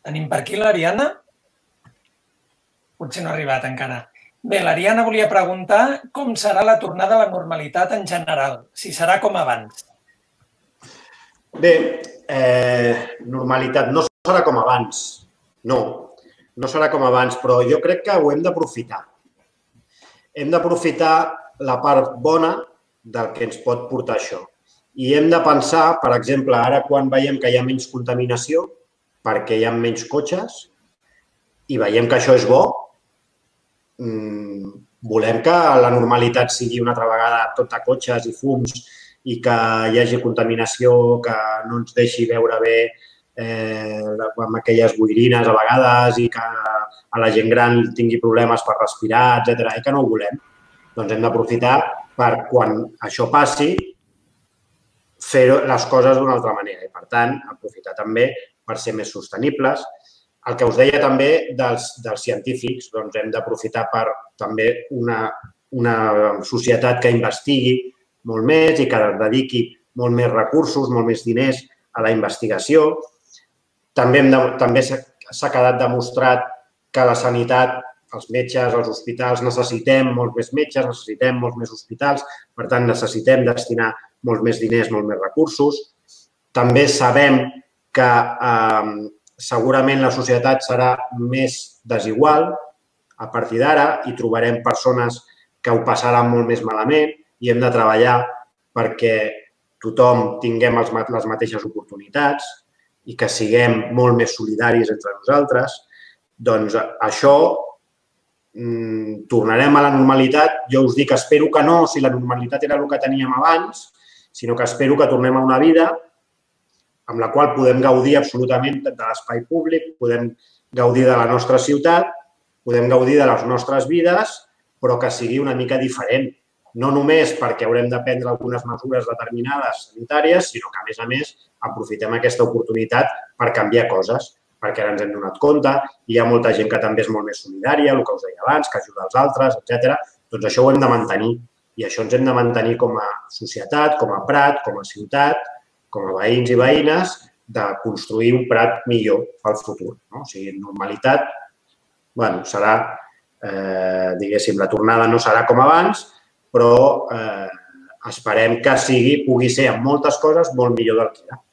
Tenim per aquí l'Ariana. Potser no ha arribat encara. Bé, l'Ariana volia preguntar com serà la tornada a la normalitat en general, si serà com abans. Bé, normalitat no serà com abans. No serà com abans, però jo crec que ho hem d'aprofitar. Hem d'aprofitar la part bona del que ens pot portar això. I hem de pensar, per exemple, ara quan veiem que hi ha menys contaminació, perquè hi ha menys cotxes, i veiem que això és bo, volem que la normalitat sigui una altra vegada tot de cotxes i fums i que hi hagi contaminació, que no ens deixi veure bé amb aquelles boirines a vegades i que a la gent gran tingui problemes per respirar, etc. I que no ho volem. Doncs hem d'aprofitar per, quan això passi, fer les coses d'una altra manera. I, per tant, aprofitar també per ser més sostenibles. El que us deia també dels científics, doncs hem d'aprofitar per també una societat que investigui molt més i que dediqui molt més recursos, molt més diners a la investigació. També s'ha quedat demostrat que la sanitat, els metges, els hospitals, necessitem molts més metges, necessitem molts més hospitals, per tant, necessitem destinar molts més diners, molts més recursos. També sabem que segurament la societat serà més desigual a partir d'ara i trobarem persones que ho passaran molt més malament i hem de treballar perquè tothom tinguem les mateixes oportunitats i que siguem molt més solidaris entre nosaltres. Doncs això, tornarem a la normalitat. Jo us dic, espero que no, si la normalitat era el que teníem abans, sinó que espero que tornem a una vida amb la qual podem gaudir absolutament de l'espai públic, podem gaudir de la nostra ciutat, podem gaudir de les nostres vides, però que sigui una mica diferent. No només perquè haurem de prendre algunes mesures determinades sanitàries, sinó que, a més, aprofitem aquesta oportunitat per canviar coses, perquè ara ens hem donat compte, hi ha molta gent que també és molt més solidària, el que us deia abans, que ajuda els altres, etc. Doncs això ho hem de mantenir i això ens hem de mantenir com a societat, com a Prat, com a ciutat, com a veïns i veïnes, de construir un Prat millor pel futur. O sigui, normalitat, serà, diguéssim, la tornada no serà com abans, però esperem que pugui ser en moltes coses molt millor del que era.